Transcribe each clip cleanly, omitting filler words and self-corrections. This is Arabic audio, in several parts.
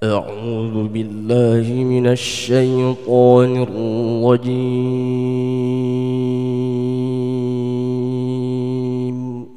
أعوذ بالله من الشيطان الرجيم.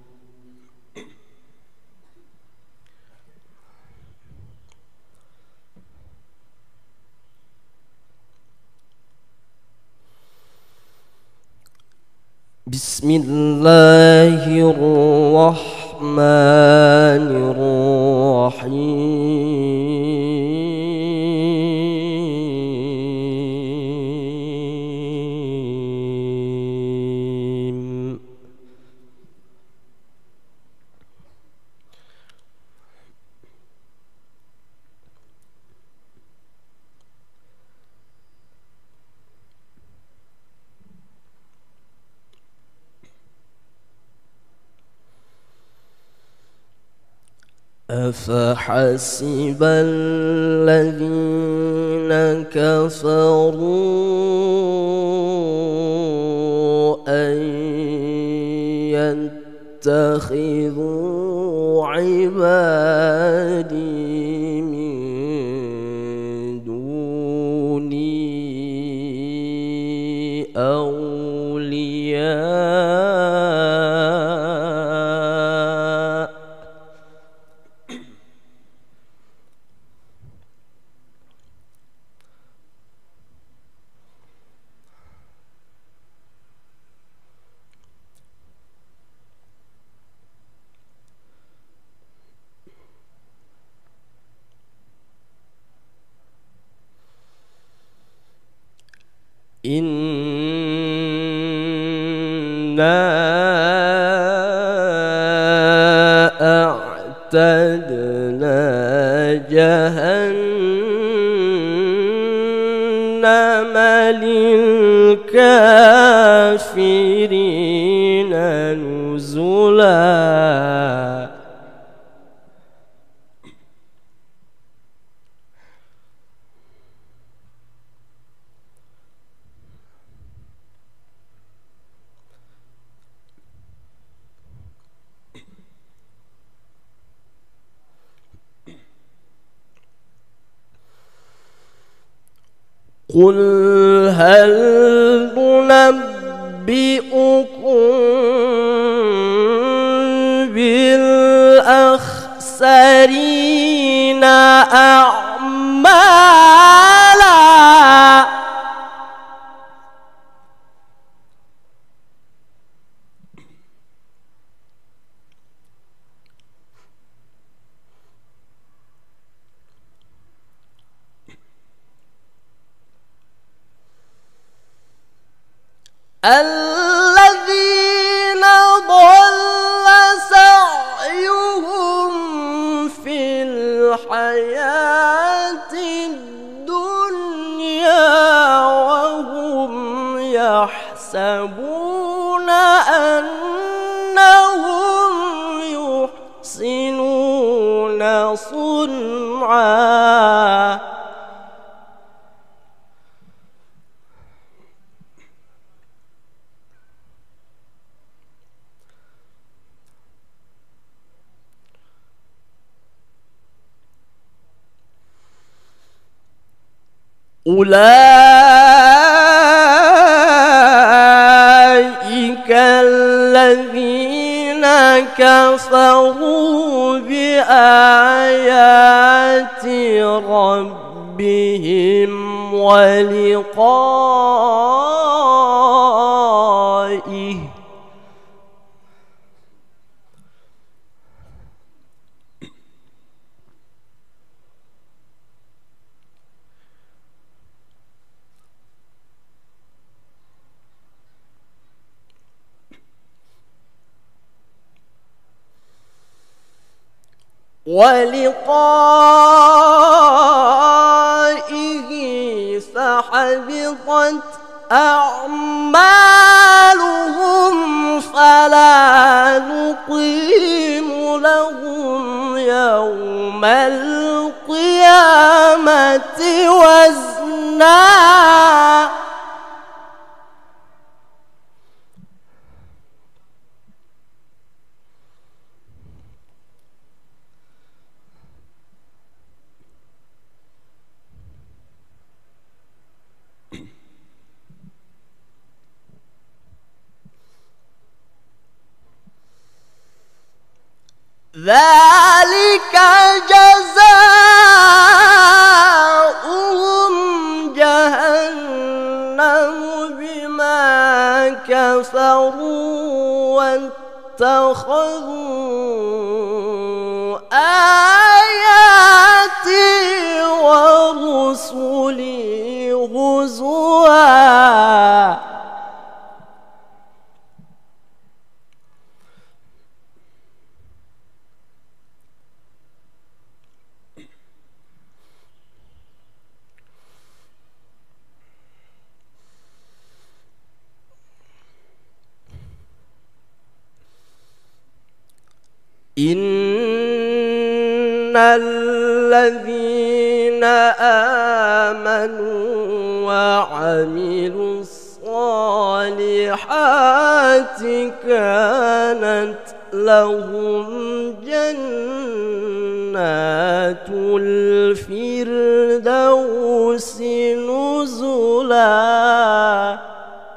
بسم الله الرحمن الرحيم. أفحسب الذين كفروا أن يتخذوا عبادي من دوني أولياء إنا أعتدنا جهنم للكافرين نزلا. قل هل ننبئكم بالأخسرين أعمالا الذين ضل سعيهم في الحياة الدنيا وهم يحسبون أنهم يحسنون صنعا. أولئك الذين كفروا بآيات ربهم ولقائه فحبطت أعمالهم فلا نقيم لهم يوم القيامة وزنا. ذلك جزاؤهم جهنم بما كفروا واتخذوا آياتي ورسلي هزوا. إن الذين آمنوا وعملوا الصالحات كانت لهم جنات الفردوس نزلا.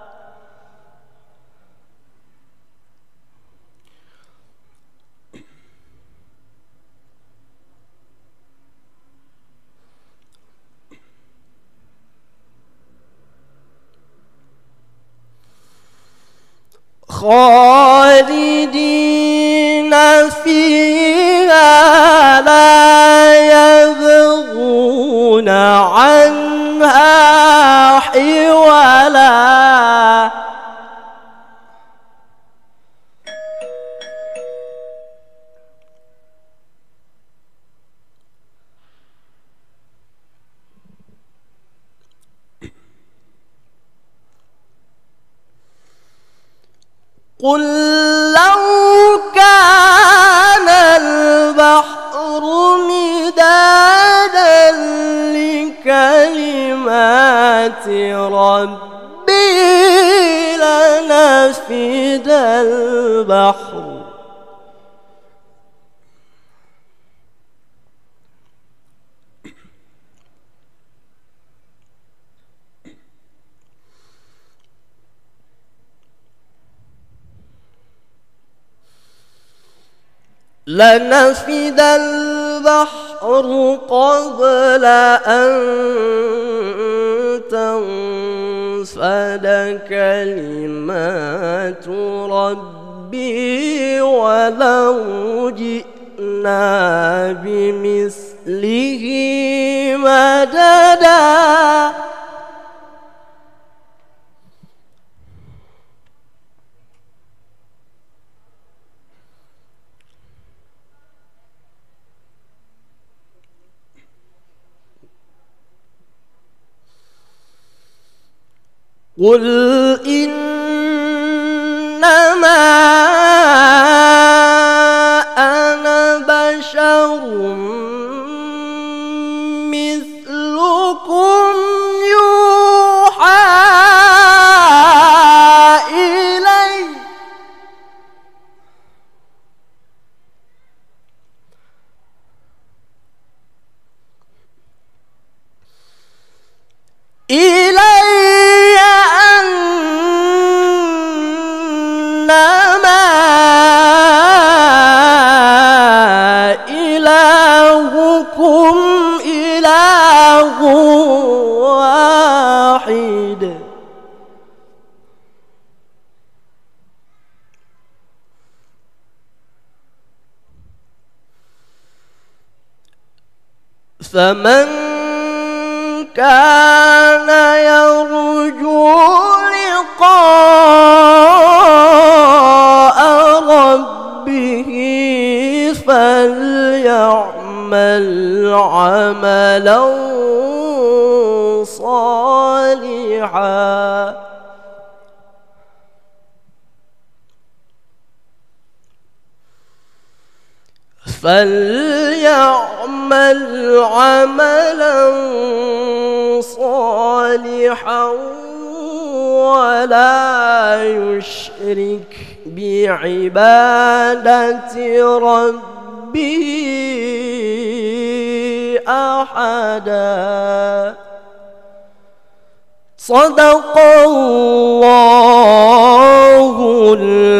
خالدين فيها لا يبغون عنها حولا. قل لو كان البحر مدادا لكلمات ربي لنفد البحر قبل أن تنفد كلمات ربي ولو جئنا بمثله مددا. قل إنما أنا بشر مثلكم يوحى إلي أنما إلهكم إله واحد. فمن كان يرجو لقاء ربه فليعمل عملا صالحا ولا يشرك بعبادة ربه أحدا. صدق الله